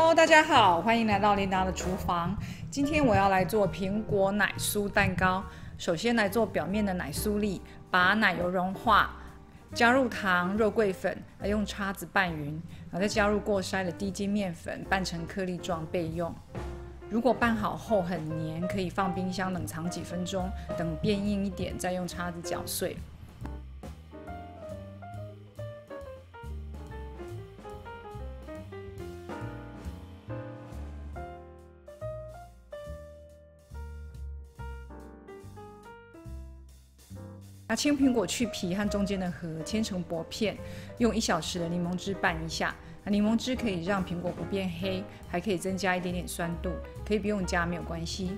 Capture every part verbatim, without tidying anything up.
Hello，大家好，欢迎来到琳达的厨房。今天我要来做苹果奶酥蛋糕。首先来做表面的奶酥粒，把奶油融化，加入糖、肉桂粉，来用叉子拌匀，然后再加入过筛的低筋面粉，拌成颗粒状备用。如果拌好后很黏，可以放冰箱冷藏几分钟，等变硬一点再用叉子搅碎。拿青苹果去皮和中间的核，切成薄片，用一小时的柠檬汁拌一下。柠檬汁可以让苹果不变黑，还可以增加一点点酸度，可以不用加没有关系。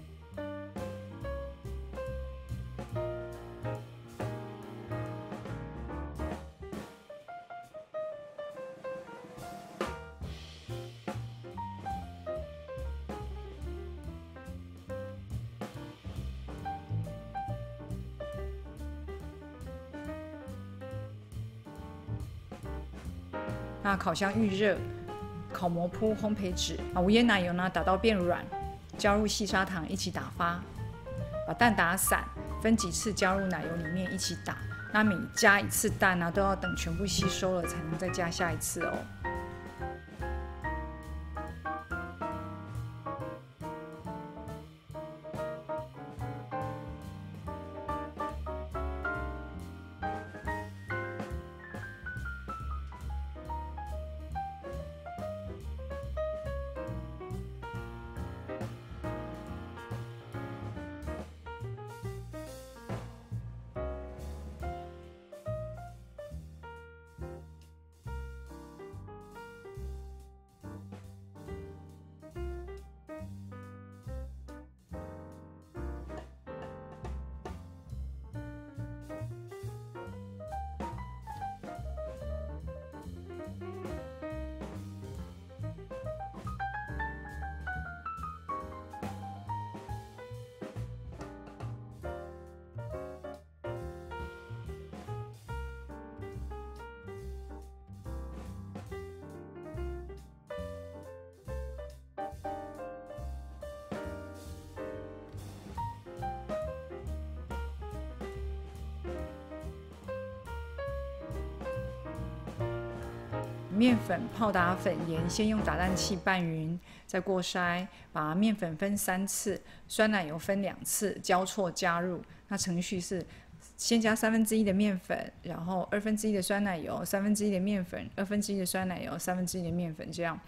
那烤箱预热，烤模铺烘焙纸，把无盐奶油呢打到变软，加入细砂糖一起打发，把蛋打散，分几次加入奶油里面一起打。那每加一次蛋呢，都要等全部吸收了才能再加下一次哦。面粉、泡打粉、盐，先用打蛋器拌匀，再过筛，把面粉分三次，酸奶油分两次，交错加入。那程序是：先加三分之一的面粉，然后二分之一的酸奶油，三分之一的面粉，二分之一的酸奶油，三分之一的面粉，这样。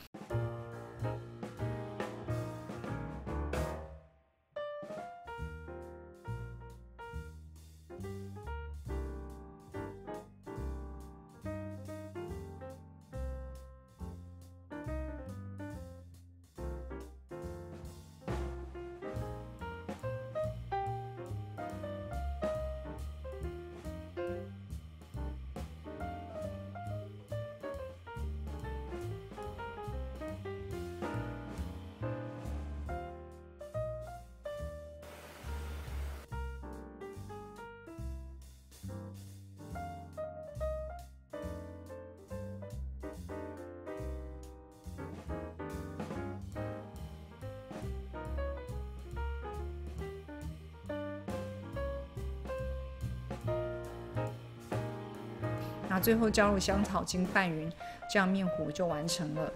那最后加入香草精拌匀，这样面糊就完成了。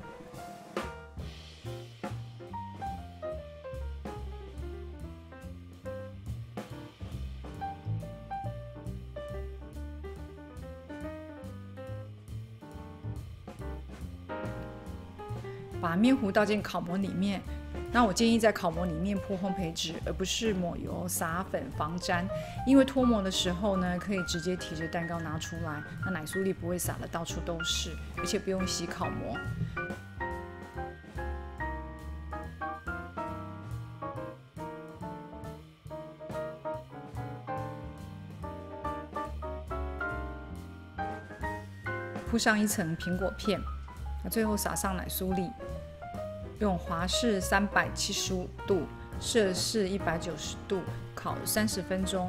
把面糊倒进烤模里面。那我建议在烤模里面铺烘焙纸，而不是抹油、撒粉防粘，因为脱模的时候呢，可以直接提着蛋糕拿出来，那奶酥粒不会撒得到处都是，而且不用洗烤模。铺上一层苹果片，那最后撒上奶酥粒。用华氏三百七十五度、摄氏一百九十度烤三十分钟。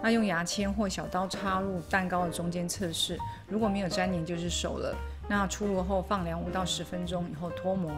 那用牙签或小刀插入蛋糕的中间测试，如果没有粘黏就是熟了。那出炉后放凉五到十分钟以后脱模。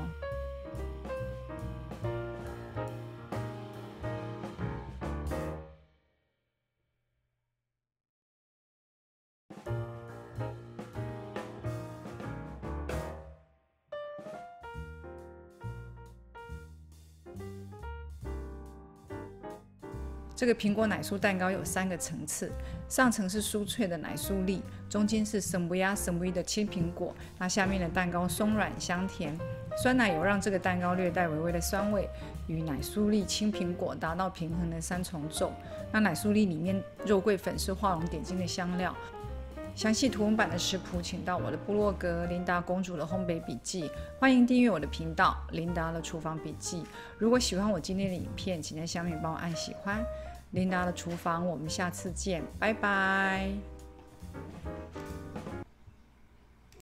这个苹果奶酥蛋糕有三个层次，上层是酥脆的奶酥粒，中间是生不呀生不的青苹果，那下面的蛋糕松软香甜，酸奶油让这个蛋糕略带微微的酸味，与奶酥粒、青苹果达到平衡的三重奏。那奶酥粒里面肉桂粉是画龙点睛的香料。详细图文版的食谱，请到我的部落格琳达公主的烘焙笔记。欢迎订阅我的频道琳达的厨房笔记。如果喜欢我今天的影片，请在下面帮我按喜欢。琳达的厨房，我们下次见，拜拜。